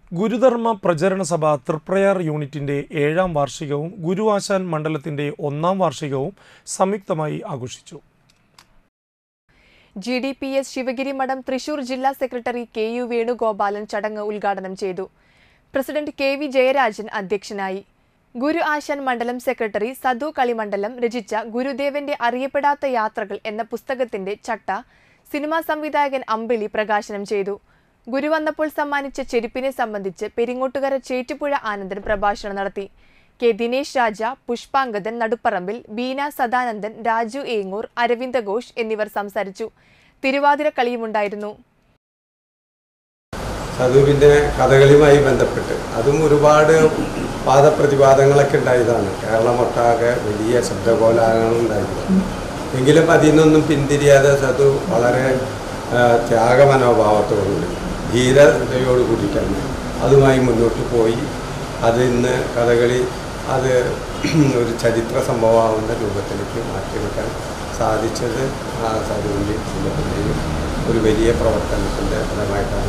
ഗുരുധർമ്മ പ്രചരണ സഭ തൃപ്രയാർ യൂണിറ്റിന്റെ 7ാം വാർഷികവും ഗുരുആശാൻ മണ്ഡലത്തിന്റെ 1ാം വാർഷികവും സംയുക്തമായി ആഘോഷിച്ചു. GDPS ശിവഗിരി മഠം തൃശൂർ ജില്ലാ സെക്രട്ടറി KU വേണുഗോപാലൻ ചടങ്ങ് ഉദ്ഘാടനം ചെയ്തു. പ്രസിഡന്റ് KV ജയരാജൻ അധ്യക്ഷനായി. ഗുരു ആശാൻ മണ്ഡലം സെക്രട്ടറി സദു കളിമണ്ഡലം രചിച്ച ഗുരുദേവന്റെ അറിയപ്പെടാത്ത യാത്രകൾ എന്ന പുസ്തകത്തിന്റെ ചട്ട സിനിമാ സംവിധായകൻ അമ്പിളി പ്രകാശനം ചെയ്തു. ഗുരു വന്നപ്പോൾ സമ്മാനിച്ച ചെരുപ്പിനെ സംബന്ധിച്ച് പെരിങ്ങോട്ടുകര ചേറ്റുപുഴ ആനന്ദൻ പ്രഭാഷണം നടത്തി. K. ദിനേശ് രാജ, പുഷ്പാങ്കദൻ നടുപ്പറമ്പിൽ, ബീന സദാനന്ദൻ, രാജു ഏങ്ങൂർ, അരവിന്ദ ഘോഷ് എന്നിവർ സംസാരിച്ചു. തിരുവാതിര കളിയുമുണ്ടായിരുന്നു. സദുവിൻ്റെ കഥകളിയുമായി ബന്ധപ്പെട്ട് അതും ഒരുപാട് വാദപ്രതിവാദങ്ങളൊക്കെ ഉണ്ടായതാണ്. കേരളമൊട്ടാകെ വലിയ ശബ്ദകോലാഹലങ്ങളുണ്ടായിരുന്നു. എങ്കിലും അതിൽ നിന്നൊന്നും പിന്തിരിയാതെ സദു വളരെ ത്യാഗമനോഭാവത്തോടുകൂടി ധീരതയോട് കൂടിയിട്ടാണ് അതുമായി മുന്നോട്ട് പോയി. അത് ഇന്ന് കഥകളി അത് ഒരു ചരിത്ര സംഭവമാവുന്ന രൂപത്തിലേക്ക് മാറ്റിയെടുക്കാൻ സാധിച്ചത് ആ സദുവിൻ്റെ ഒരു വലിയ പ്രവർത്തനത്തിൻ്റെ ഫലമായിട്ടാണ്.